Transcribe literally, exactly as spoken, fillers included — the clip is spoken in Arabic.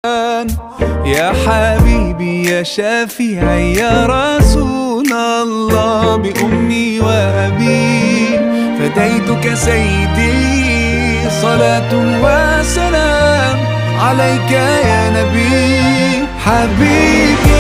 يا حبيبي يا شفيعي يا رسول الله، بأمي وأبي فديتك سيدي، صلاة وسلام عليك يا نبي حبيبي.